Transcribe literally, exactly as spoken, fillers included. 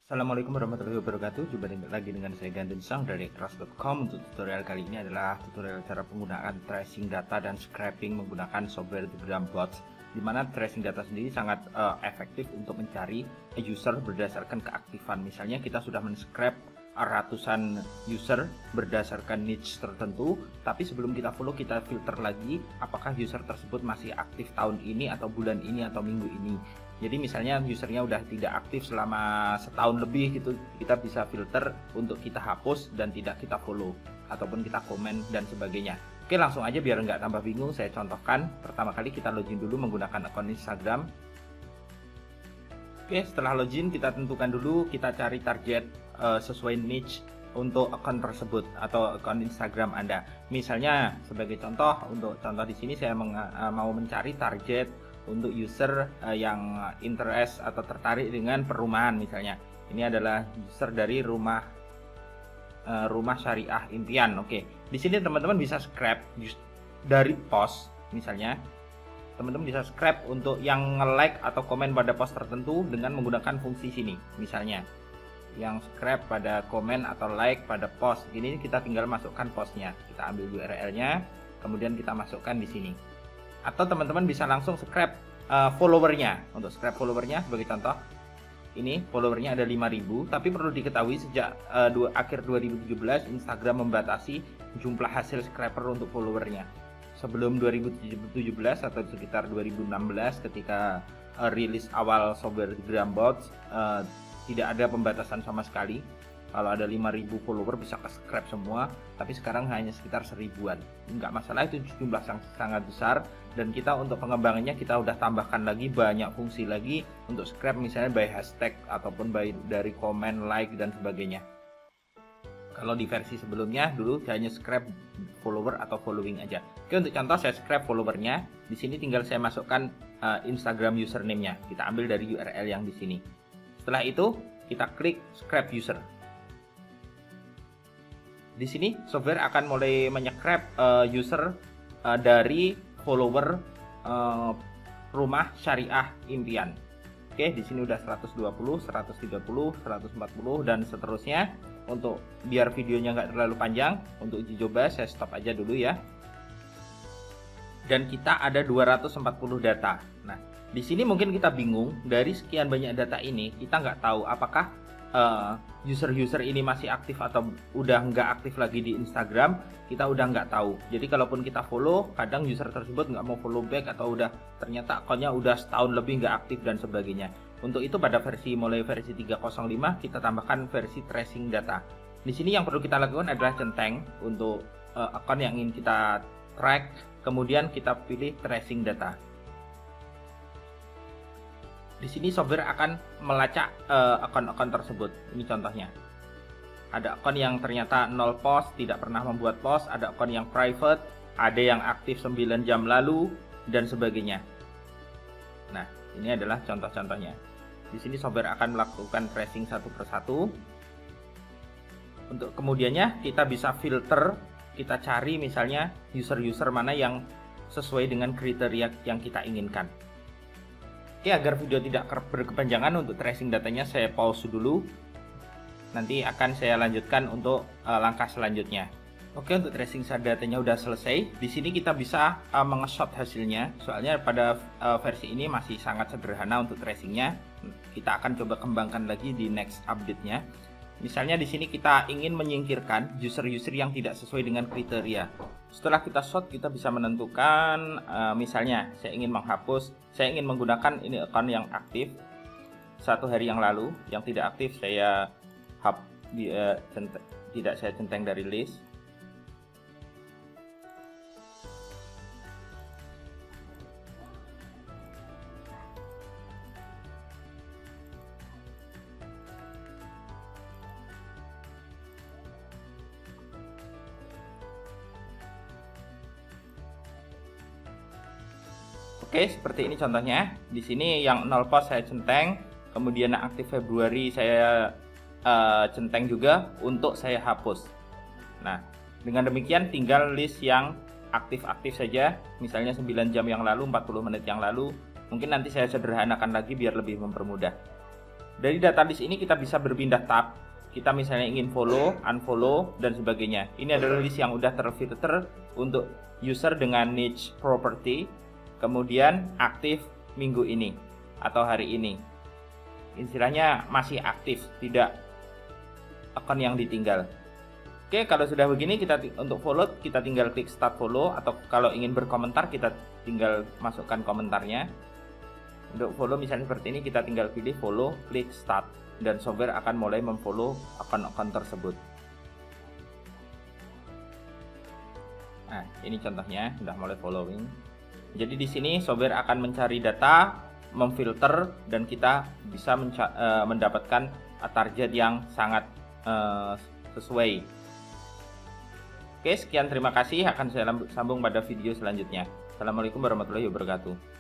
Assalamualaikum warahmatullahi wabarakatuh. Jumpa lagi dengan saya Gandun Sang dari keras dot com. Untuk tutorial kali ini adalah tutorial cara penggunaan tracing data dan scraping menggunakan software Telegram Bots, di mana tracing data sendiri sangat uh, efektif untuk mencari user berdasarkan keaktifan. Misalnya kita sudah men-scrap ratusan user berdasarkan niche tertentu, tapi sebelum kita follow kita filter lagi apakah user tersebut masih aktif tahun ini atau bulan ini atau minggu ini. Jadi misalnya usernya udah tidak aktif selama setahun lebih gitu, kita bisa filter untuk kita hapus dan tidak kita follow ataupun kita komen dan sebagainya. Oke, langsung aja biar nggak tambah bingung saya contohkan. Pertama kali kita login dulu menggunakan akun Instagram. Oke, setelah login kita tentukan dulu, kita cari target uh, sesuai niche untuk akun tersebut atau akun Instagram Anda. Misalnya sebagai contoh, untuk contoh di sini saya meng, uh, mau mencari target untuk user uh, yang interest atau tertarik dengan perumahan misalnya. Ini adalah user dari rumah uh, rumah syariah impian. Oke, di sini teman-teman bisa scrap dari post misalnya. Teman-teman bisa scrap untuk yang nge-like atau komen pada post tertentu dengan menggunakan fungsi sini. Misalnya yang scrap pada komen atau like pada post, ini kita tinggal masukkan postnya. Kita ambil U R L-nya, kemudian kita masukkan di sini. Atau teman-teman bisa langsung scrap uh, followernya. Untuk scrap followernya sebagai contoh, ini followernya ada lima ribu, tapi perlu diketahui sejak uh, dua, akhir dua ribu tujuh belas Instagram membatasi jumlah hasil scraper untuk followernya. Sebelum dua ribu tujuh belas atau sekitar dua ribu enam belas ketika uh, rilis awal software Telegram Bots, uh, tidak ada pembatasan sama sekali. Kalau ada lima ribu follower bisa ke scrap semua, tapi sekarang hanya sekitar seribuan. Enggak masalah, itu jumlah yang sangat besar, dan kita untuk pengembangannya kita udah tambahkan lagi banyak fungsi lagi untuk scrap, misalnya by hashtag ataupun by dari komen, like dan sebagainya. Kalau di versi sebelumnya dulu hanya scrap follower atau following aja. Oke, untuk contoh saya scrap followernya. Di sini tinggal saya masukkan uh, Instagram username-nya. Kita ambil dari U R L yang di sini. Setelah itu kita klik scrap user. Di sini software akan mulai menycrap uh, user uh, dari follower uh, rumah syariah impian. Oke, di sini udah seratus dua puluh, seratus tiga puluh, seratus empat puluh dan seterusnya. Untuk biar videonya nggak terlalu panjang, untuk uji coba saya stop aja dulu ya. Dan kita ada dua ratus empat puluh data. Nah, di sini mungkin kita bingung, dari sekian banyak data ini kita nggak tahu apakah uh, user-user ini masih aktif atau udah nggak aktif lagi di Instagram. Kita udah nggak tahu. Jadi kalaupun kita follow, kadang user tersebut nggak mau follow back atau udah ternyata akunnya udah setahun lebih nggak aktif dan sebagainya. Untuk itu pada versi mulai versi tiga nol lima kita tambahkan versi tracing data. Di sini yang perlu kita lakukan adalah centang untuk uh, akun yang ingin kita track, kemudian kita pilih tracing data. Di sini software akan melacak uh, akun-akun tersebut. Ini contohnya. Ada akun yang ternyata nol post, tidak pernah membuat post, ada akun yang private, ada yang aktif sembilan jam lalu dan sebagainya. Nah, ini adalah contoh-contohnya. Di sini software akan melakukan tracing satu persatu. Untuk kemudiannya kita bisa filter, kita cari misalnya user-user mana yang sesuai dengan kriteria yang kita inginkan. Oke, agar video tidak berkepanjangan untuk tracing datanya saya pause dulu. Nanti akan saya lanjutkan untuk uh, langkah selanjutnya. Oke, untuk tracing datanya udah selesai. Di sini kita bisa uh, menge-shot hasilnya. Soalnya pada uh, versi ini masih sangat sederhana untuk tracingnya. Kita akan coba kembangkan lagi di next update-nya. Misalnya di sini kita ingin menyingkirkan user-user yang tidak sesuai dengan kriteria. Setelah kita shot, kita bisa menentukan, uh, misalnya saya ingin menghapus, saya ingin menggunakan ini akun yang aktif satu hari yang lalu, yang tidak aktif saya hap, di, uh, tidak saya centang dari list. Oke, seperti ini contohnya. Di sini yang nol post saya centang, kemudian yang aktif Februari saya uh, centang juga untuk saya hapus. Nah, dengan demikian tinggal list yang aktif-aktif saja, misalnya sembilan jam yang lalu, empat puluh menit yang lalu. Mungkin nanti saya sederhanakan lagi biar lebih mempermudah. Dari data list ini kita bisa berpindah tab. Kita misalnya ingin follow, unfollow, dan sebagainya. Ini adalah list yang udah terfilter untuk user dengan niche property, kemudian aktif minggu ini atau hari ini. Istilahnya masih aktif, tidak akun yang ditinggal. Oke, kalau sudah begini, kita untuk follow kita tinggal klik start follow, atau kalau ingin berkomentar kita tinggal masukkan komentarnya. Untuk follow misalnya seperti ini, kita tinggal pilih follow, klik start, dan software akan mulai memfollow akun-akun tersebut. Nah, ini contohnya sudah mulai following. Jadi di sini software akan mencari data, memfilter, dan kita bisa uh, mendapatkan target yang sangat uh, sesuai. Oke, sekian, terima kasih. Akan saya sambung pada video selanjutnya. Assalamualaikum warahmatullahi wabarakatuh.